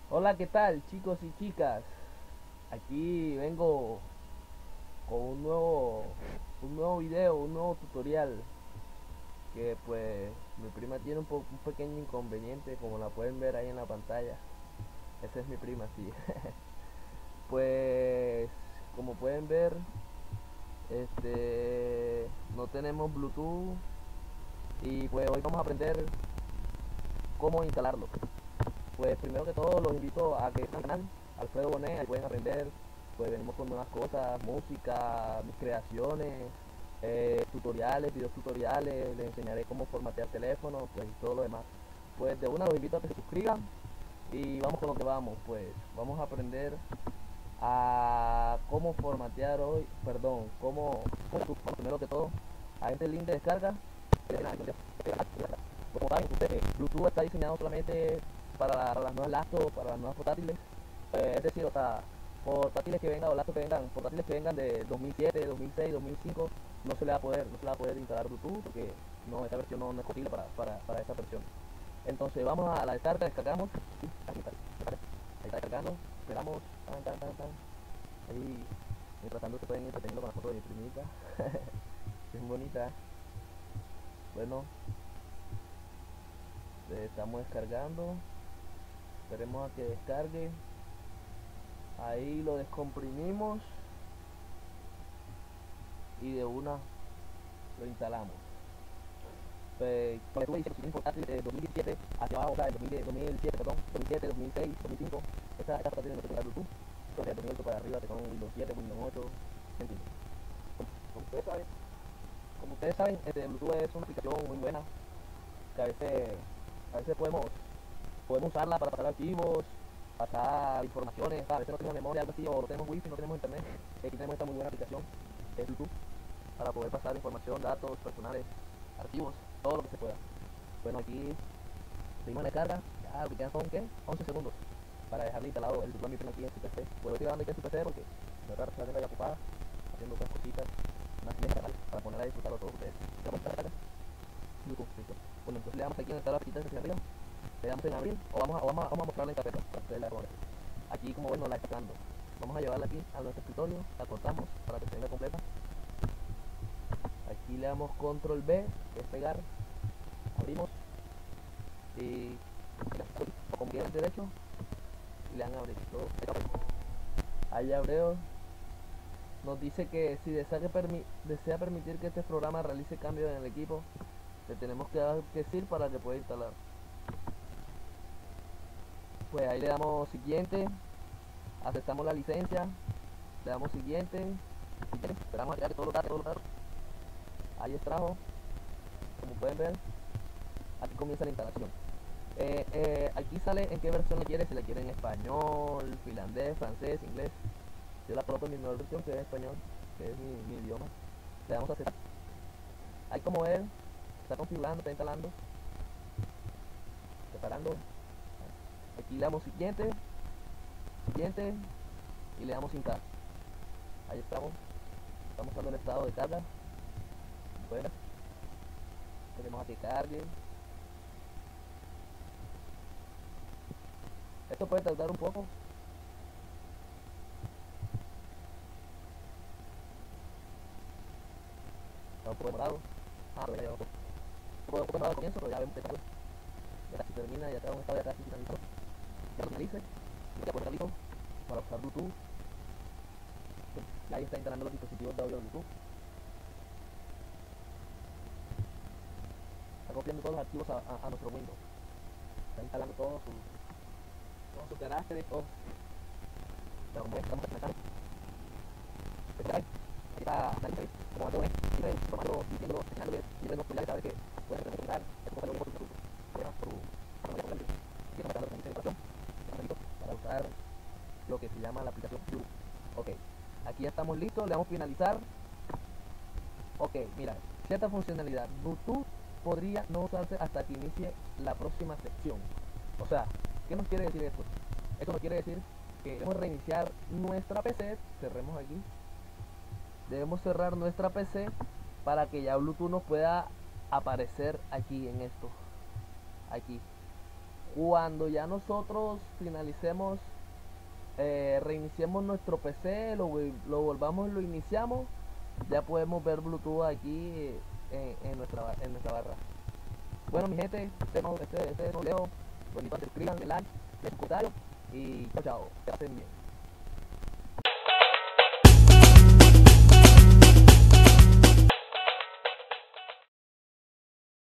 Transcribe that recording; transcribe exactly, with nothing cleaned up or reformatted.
Hola, ¿qué tal, chicos y chicas? Aquí vengo con un nuevo, un nuevo video, un nuevo tutorial que pues mi prima tiene un, po- un pequeño inconveniente, como la pueden ver ahí en la pantalla. Esa es mi prima, sí. Pues como pueden ver, este no tenemos Bluetooth y pues hoy vamos a aprender cómo instalarlo. Pues primero que todo los invito a que estén al canal Alfredo Bonet, ahí pueden aprender, pues venimos con nuevas cosas, música, mis creaciones, eh, tutoriales, videos tutoriales, les enseñaré cómo formatear teléfono, pues y todo lo demás. Pues de una los invito a que se suscriban y vamos con lo que vamos, pues vamos a aprender a cómo formatear hoy, perdón, cómo, cómo bueno, primero que todo, a este link de descarga, como saben, ustedes, Bluetooth está diseñado solamente para, para las nuevas laptops, para las nuevas portátiles, eh, es decir, o sea, portátiles que vengan o laptops que vengan, portátiles que vengan de dos mil siete, dos mil seis, dos mil cinco, no se le va a poder, no se le va a poder instalar Bluetooth porque no, esta versión no, no es posible para, para, para esa versión. Entonces vamos a la descarga, descargamos, ahí está, ahí está descargando, esperamos, tan, tan, tan, tan. Ahí, mientras tanto se pueden ir entreteniendo con la foto de mi primita, es bonita. Bueno, estamos descargando, esperemos a que descargue. Ahí lo descomprimimos y de una lo instalamos. Pues, como estuve diciendo, si es portátil de dos mil diecisiete hacia abajo, o sea, de dos mil, dos mil siete, perdón, dos mil siete, dos mil seis, dos mil cinco, esta, esta portátil no tiene Bluetooth. Entonces, de dos mil ocho para arriba, que son Windows siete, Windows ocho, ¿entiendes? Como ustedes saben, como ustedes saben, este Bluetooth es una aplicación muy buena, que a veces, a veces podemos, podemos usarla para pasar archivos, pasar informaciones, a veces no tenemos memoria, algo así, o no tenemos wifi, no tenemos internet. Aquí tenemos esta muy buena aplicación, que es Bluetooth, para poder pasar información, datos personales, archivos, todo lo que se pueda. Bueno, aquí seguimos en la carga, ya lo que quedan son ¿qué? once segundos para dejarle instalado el Bluetooth aquí en su P C. Puedo ir grabando aquí en su P C porque me raro que la tenga ya ocupada, haciendo otras cositas, más canal para poner a disfrutarlo todos ustedes. Vamos a carga, YouTube, listo. Bueno, entonces le damos aquí en esta lapicita hacia arriba, le damos en abrir, o vamos a, vamos a, vamos a mostrarla en carpeta para que ustedes la vean. Aquí como ven nos la está dando. Vamos a llevarla aquí a nuestro escritorio, la cortamos para que se venga completa. Aquí le damos control B, que es pegar, abrimos y con bien derecho y le dan a abrir. Ahí abrió. Nos dice que si desea, que permi desea permitir que este programa realice cambios en el equipo, le tenemos que dar que decir para que pueda instalar. Pues ahí le damos siguiente, aceptamos la licencia, le damos siguiente, siguiente, esperamos a que todo lo cargue, todo lo cargue. Ahí extrajo, como pueden ver, aquí comienza la instalación. Eh, eh, aquí sale en qué versión lo quiere, si la quiere en español, finlandés, francés, inglés. Yo la coloco en mi mejor versión, que es español, que es mi, mi idioma. Le damos a aceptar. Ahí como ven, está configurando, está instalando, preparando. Aquí le damos siguiente, siguiente y le damos instalar. Ahí estamos, estamos dando el estado de carga. Bueno, tenemos a que cargue. Esto puede tardar un poco. Está un poco demorado. Ah, pero ya lleva un poco. Un poco demorado al comienzo, pero ya vemos que está bueno. Ya casi termina, ya está un estado ya casi finalizado. Ya lo finalice. Y ya por listo para usar Bluetooth. Ya ahí está instalando los dispositivos de audio Bluetooth. Está copiando todos los archivos a, a, a nuestro Windows. Está instalando todos sus todos sus caracteres, todos. Ya como ven, estamos empezando. Ahí está la lista, como va todo, ¿eh? Siempre informándolo, diciéndolo, enseñándole, siempre nos cuidar cada vez que pueden recomendar, es como por tu por tu grande. Siempre marcando con mucha información, para usar lo que se llama la aplicación Blue. Ok, aquí ya estamos listos, le damos finalizar. Ok, mira, cierta funcionalidad, Bluetooth podría no usarse hasta que inicie la próxima sección. O sea, ¿qué nos quiere decir esto? Esto nos quiere decir que debemos reiniciar nuestra P C, cerremos aquí, debemos cerrar nuestra P C para que ya Bluetooth nos pueda aparecer aquí en esto, aquí. Cuando ya nosotros finalicemos, eh, reiniciemos nuestro P C, lo, lo volvamos, lo iniciamos, ya podemos ver Bluetooth aquí en, en, nuestra, en nuestra barra. Bueno, mi gente, este no, este, este no leo, lo invito a que suscriban, den like, den comentarios y chao, chao, que pasen bien.